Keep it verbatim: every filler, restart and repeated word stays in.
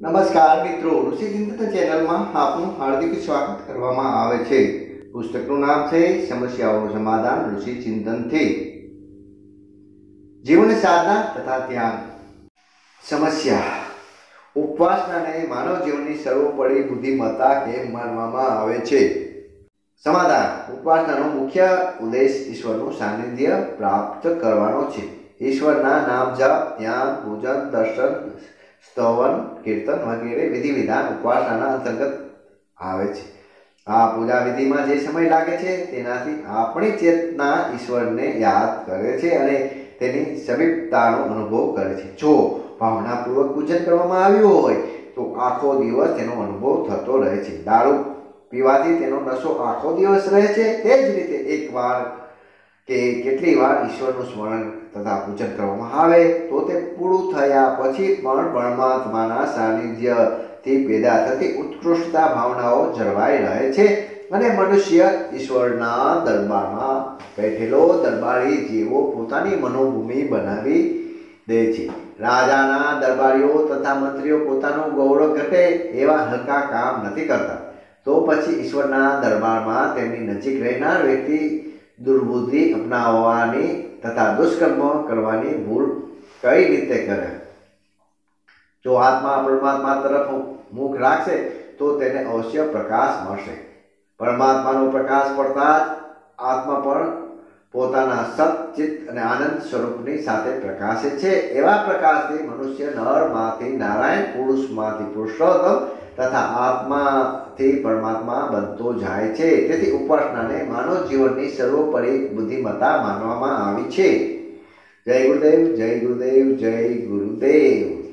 નમસ્કાર મિત્રો, ઋષિ ચિંતન ચેનલમાં આપનું હાર્દિક સ્વાગત કરવામાં આવે છે। પુસ્તકનું નામ છે સમસ્યાઓનું સમાધાન ઋષિ ચિંતનથી। જીવન સાધના તથા ધ્યાન। સમસ્યા ઉપવાસનાને માનવ જીવનની સર્વોપરી બુદ્ધિમત્તા કેમ માનવામાં આવે છે? સમાધાન ઉપવાસનાનો મુખ્ય ઉદ્દેશ ઈશ્વરનું સાનિધ્ય પ્રાપ્ત કરવાનો છે। ઈશ્વરના નામ જપ, ધ્યાન, પૂજન, દર્શન, સ્તવન, કીર્તન વગેરે વિધિ વિધાન ઉપવાસનાના અંતર્ગત આવે છે। આ પૂજા વિધિમાં જે સમય લાગે છે તેનાથી આપણી ચેતના ઈશ્વરને યાદ કરે છે અને તેની સમીપતાનો અનુભવ કરે છે। જો ભાવનાપૂર્વક પૂજન કરવામાં આવ્યું હોય તો આખો દિવસ તેનો અનુભવ થતો રહે છે। દારૂ પીવાથી તેનો નશો આખો દિવસ રહે છે। તે જ રીતે એકવાર કે કેટલી વાર ઈશ્વરનું સ્મરણ તથા પૂજન કરવામાં આવે તો તે પૂરું થયા પછી પણ પરમાત્માના સાનિધ્યથી પેદા થતી ઉત્કૃષ્ટતા ભાવનાઓ જળવાઈ રહે છે અને મનુષ્ય ઈશ્વરના દરબારમાં બેઠેલો દરબારી જેવો પોતાની મનોભૂમિ બનાવી દે છે। રાજાના દરબારીઓ તથા મંત્રીઓ પોતાનું ગૌરવ ઘટે એવા હલકા કામ નથી કરતા, તો પછી ઈશ્વરના દરબારમાં તેમની નજીક રહેનાર વ્યક્તિ દુર્બુદ્ધિ અપનાવવાની તથા દુષ્કર્મ કરવાની ભૂલ કઈ રીતે કરે? જો આત્મા પરમાત્મા તરફ મુખ રાખશે તો તેને અવશ્ય પ્રકાશ મળશે। પરમાત્માનો પ્રકાશ પડતા જ આત્મા પણ પોતાના સતચિત અને આનંદ સ્વરૂપની સાથે પ્રકાશે છે। એવા પ્રકાશથી મનુષ્ય નરમાંથી નારાયણ, પુરુષમાંથી પુરુષોત્તમ તથા આત્માથી પરમાત્મા બનતો જાય છે। તેથી ઉપાસનાને માનવ જીવનની સર્વોપરી બુદ્ધિમત્તા માનવામાં આવી છે। જય ગુરુદેવ, જય ગુરુદેવ, જય ગુરુદેવ।